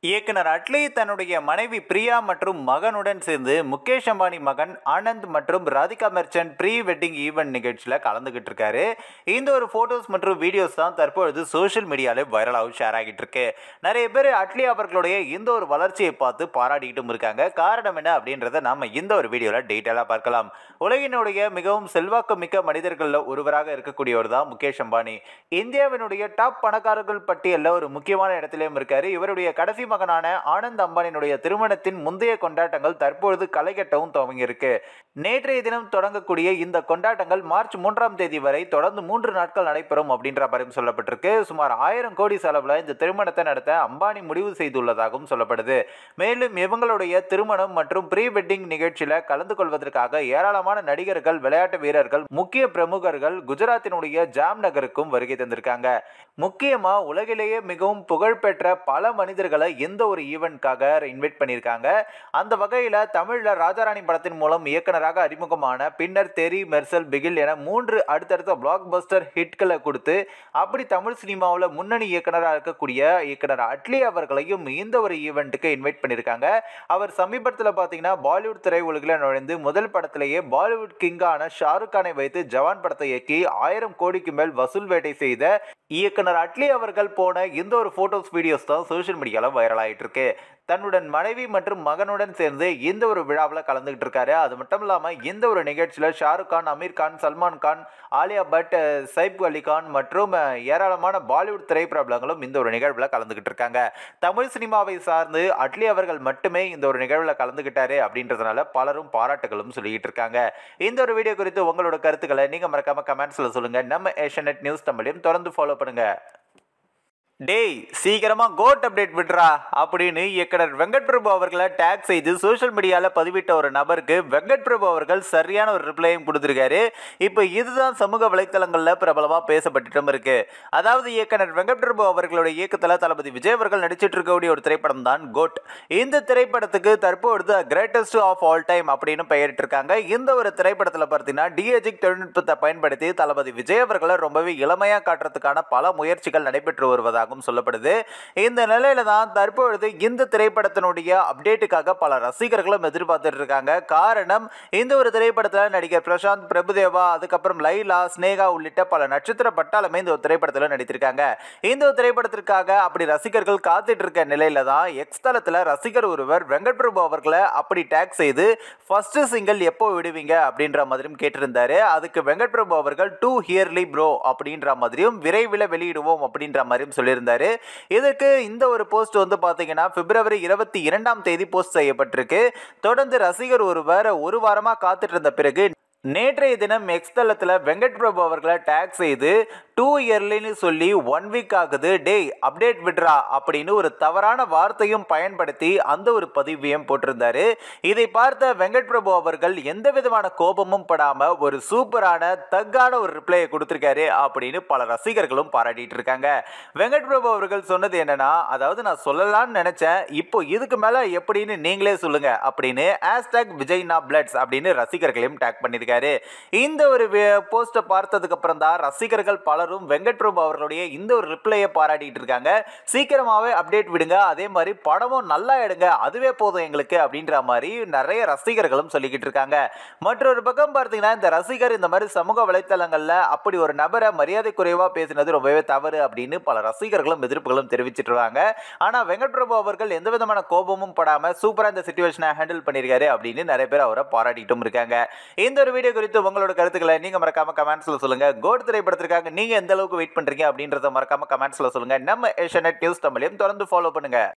இயக்குனர் அட்லி தன்னுடைய மனைவி பிரியா மற்றும் மகனுடன் சேர்ந்து முகேஷ் அம்பானி மகன் ஆனந்த் மற்றும் Radhika Merchant pre wedding event நிகழ்ச்சியில் கலந்துகிட்டு இருக்காரு. இந்த ஒரு போட்டோஸ் மற்றும் வீடியோஸ் தான் தற்பொழுது சோஷியல் மீடியாவில் வைரலாகவும் ஷேர் ஆகிட்டு இருக்கு. நிறைய பேர் அட்லி அவர்களுடைய இந்த ஒரு வளர்ச்சியை பார்த்து பாராட்டிட்டும் இருக்காங்க. காரணம் என்ன அப்படின்றத நாம இந்த ஒரு வீடியோவில் டீட்டெயிலாக பார்க்கலாம். உலகினுடைய மிகவும் செல்வாக்கு மிக்க மனிதர்களில் ஒருவராக இருக்கக்கூடியவர் தான் முகேஷ் அம்பானி. இந்தியாவினுடைய டாப் பணக்காரர்கள் பட்டியலில் ஒரு முக்கியமான இடத்திலும் இருக்காரு. இவருடைய கடைசி மகனான ஆனந்த் அம்பானியினுடைய திருமணத்தின் முந்தைய கொண்டாட்டங்கள் தற்பொழுது களைகட்டவும் துவங்கியிருக்கு. நேற்றைய தினம் தொடங்கக்கூடிய இந்த கொண்டாட்டங்கள் மார்ச் 3ஆம் தேதி வரை தொடர்ந்து 3 நாட்கள் நடைபெறும் அப்படின்ற மாதிரி சொல்லப்பட்டிருக்கு. சுமார் 1000 கோடி செலவுல இந்த திருமணத்தை நடத்த அம்பானி முடிவு செய்துள்ளதாகவும் சொல்லப்படுது. மேலும் இவங்களுடைய திருமணம் மற்றும் ப்ரீ வெட்டிங் நிகழ்ச்சியில கலந்து கொள்வதற்காக ஏராளமான நடிகர்கள், விளையாட்டு வீரர்கள், முக்கிய பிரமுகர்கள் குஜராத்தினுடைய ஜாம் நகருக்கும் வருகை தந்திருக்காங்க. முக்கியமா உலகிலேயே மிகவும் புகழ்பெற்ற பல மனிதர்களை எந்த ஒரு ஈவென்ட்காக இன்வைட் பண்ணியிருக்காங்க. அந்த வகையில் தமிழில் ராஜாராணி படத்தின் மூலம் இயக்குனராக அறிமுகமான பின்னர் தெரி, மெர்சல், பிகில் என 3 அடுத்தடுத்த பிளாக் பஸ்டர் ஹிட்களை கொடுத்து அப்படி தமிழ் சினிமாவில் முன்னணி இயக்குனராக இருக்கக்கூடிய இயக்குனர் அட்லி அவர்களையும் இந்த ஒரு ஈவெண்ட்டுக்கு இன்வைட் பண்ணியிருக்காங்க. அவர் சமீபத்தில் பார்த்தீங்கன்னா பாலிவுட் திரையுலகில் நுழைந்து முதல் படத்திலேயே பாலிவுட் கிங்கான ஷாருக் கானை வைத்து ஜவான் படத்தை இயக்கி 1000 கோடிக்கு மேல் வசூல் வேட்டை செய்த இயக்குனர் அட்லி அவர்கள் போன இந்த ஒரு போட்டோஸ், வீடியோஸ் தான் சோஷியல் மீடியாவில் வைரல் ஆகிட்டு இருக்கு. தன்னுடன் மனைவி மற்றும் மகனுடன் சேர்ந்து இந்த ஒரு விழாவில் கலந்துகிட்டு இருக்காரு. அது மட்டும் இல்லாமல் இந்த ஒரு நிகழ்ச்சியில் ஷாருக் கான், அமீர் கான், சல்மான் கான், ஆலியா பட், சைப் அலி கான் மற்றும் ஏராளமான பாலிவுட் திரைப்பிரபலங்களும் இந்த ஒரு நிகழ்வில் கலந்துகிட்டு இருக்காங்க. தமிழ் சினிமாவை சார்ந்து அட்லி அவர்கள் மட்டுமே இந்த ஒரு நிகழ்வில் கலந்துகிட்டாரு அப்படின்றதுனால பலரும் பாராட்டுகளும் சொல்லிட்டு இருக்காங்க. இந்த ஒரு வீடியோ குறித்து உங்களோட கருத்துக்களை நீங்க மறக்காம கமெண்ட்ஸ்ல சொல்லுங்க. நம்ம ஏஷியநெட் நியூஸ் தமிழையும் தொடர்ந்து ஃபாலோ பண்ணுங்க. டேய், சீக்கிரமா கோட் அப்டேட் விட்றா அப்படின்னு இயக்குனர் வெங்கட் பிரபு அவர்களை டேக் செய்து சோஷியல் மீடியாவில் பதிவிட்ட ஒரு நபருக்கு வெங்கட் பிரபு அவர்கள் சரியான ஒரு ரிப்ளையும் கொடுத்துருக்காரு. இப்போ இதுதான் சமூக வலைத்தளங்களில் பிரபலமாக பேசப்பட்டுட்டும் இருக்கு. அதாவது இயக்குனர் வெங்கட் பிரபு அவர்களுடைய இயக்கத்தில் தளபதி விஜய் அவர்கள் நடிச்சிட்டு இருக்கக்கூடிய ஒரு திரைப்படம் தான் கோட். இந்த திரைப்படத்துக்கு தற்பொழுது கிரேட்டஸ்ட் ஆஃப் ஆல் டைம் அப்படின்னு பெயரிட்டிருக்காங்க. இந்த ஒரு திரைப்படத்தில் பார்த்தீங்கன்னா டிஏஜிக் தொழில்நுட்பத்தை பயன்படுத்தி தளபதி விஜய் அவர்களை ரொம்பவே இளமையாக காட்டுறதுக்கான பல முயற்சிகள் நடைபெற்று வருவதாக சொல்லப்படுது. இந்த நிலையில தான் தற்பொழுது இந்த திரைப்படத்தினுடைய அப்டேட்டுக்காக பல ரசிகர்களும் எதிர்பார்த்துட்டு இருக்காங்க. காரணம், இந்த ஒரு திரைப்படத்தில் நடிகர் பிரசாந்த், பிரபுதேவா, அதுக்கப்புறம் லைலா, ஸ்னேகா உள்ளிட்ட பல நட்சத்திர பட்டாளமே இந்த ஒரு திரைப்படத்தில் நடித்திருக்காங்க. இந்த ஒரு திரைப்படத்திற்காக அப்படி ரசிகர்கள் காத்துட்டு இருக்க நிலையில தான் எக்ஸ் தளத்தில் ரசிகர் ஒருவர் வெங்கட் பிரபு அவர்களை அப்படி டேக் செய்து ஃபர்ஸ்ட் சிங்கிள் எப்போ விடுவீங்க அப்படின்ற மாதிரியும் கேட்டிருந்தாரு. அதுக்கு வெங்கட் பிரபு அவர்கள் டூ ஹியர்லி ப்ரோ அப்படின்ற மாதிரியும் விரைவில் வெளியிடுவோம் அப்படின்ற மாதிரியும் சொல்லியிருந்தாரு. இதற்கு இந்த ஒரு போஸ்ட் வந்து பாத்தீங்கன்னா பிப்ரவரி 22ஆம் தேதி போஸ்ட் செய்யப்பட்டிருக்கு. தொடர்ந்து ரசிகர் ஒருவர் ஒரு வாரமா காத்துட்டு இருந்த பிறகு நேற்றைய தினம் எக்ஸ் தளத்தில் வெங்கட் பிரபு அவர்களை டேக் செய்து 2 இயர்லின்னு சொல்லி 1 வீக் ஆகுது, டேய் அப்டேட் விட்றா அப்படின்னு ஒரு தவறான வார்த்தையும் பயன்படுத்தி அந்த ஒரு பதிவையும் போட்டிருந்தாரு. இதை பார்த்த வெங்கட் பிரபு அவர்கள் எந்த விதமான கோபமும் படாம ஒரு சூப்பரான தக்கான ஒரு ரிப்ளையை கொடுத்திருக்காரு அப்படின்னு பல ரசிகர்களும் பாராட்டிட்டு இருக்காங்க. வெங்கட் பிரபு அவர்கள் சொன்னது என்னன்னா, அதாவது நான் சொல்லலாம்னு நினைச்சேன், இப்போ இதுக்கு மேல எப்படின்னு நீங்களே சொல்லுங்க அப்படின்னு #விஜய்னா_பிளட்ஸ் அப்படின்னு ரசிகர்களையும் டேக் பண்ணிருக்காரு. இந்த ஒரு போஸ்ட பார்த்ததுக்கு அப்புறம் தான் ரசிகர்கள் பலரும் வெங்கட் பிரபு அவர்களுடைய இந்த ஒரு ரிப்ளையை பாராட்டிட்டு இருக்காங்க. சீக்கிரமாவே அப்டேட் விடுங்க, அதே மாதிரி படமும் நல்லா எடுங்க, அதுவே போதும் எங்களுக்கு அப்படின்ற மாதிரி நிறைய ரசிகர்களும் சொல்லிக்கிட்டு இருக்காங்க. மற்றொரு பக்கம் பார்த்தீங்கன்னா இந்த ரசிகர் இந்த மாதிரி சமூக வலைத்தளங்கள்ல அப்படி ஒரு நபரை மரியாதை குறைவா பேசினது ரொம்பவே தவறு அப்படின்னு பல ரசிகர்களும் எதிர்ப்புகளும் தெரிவிச்சிட்டு இருக்காங்க. ஆனா வெங்கட் பிரபு அவர்கள் எந்த விதமான கோபமும் படாம சூப்பரா இந்த சிச்சுவேஷனை ஹேண்டில் பண்ணிருக்காரு அப்படின்னு நிறைய பேர் அவரை பாராட்டிட்டும் இருக்காங்க. இந்த ஒரு வீடியோ குறித்து உங்களோட கருத்துக்களை நீங்க மறக்காம கமெண்ட்ஸ்ல சொல்லுங்க. கோட் திரைப்படத்திற்காக நீங்க எந்த அளவுக்கு வெயிட் பண்றீங்க அப்படின்றத மறக்காம கமெண்ட்ஸ்ல சொல்லுங்க. நம்ம ஏஷியநெட் நியூஸ் தமிழையும் தொடர்ந்து ஃபாலோ பண்ணுங்க.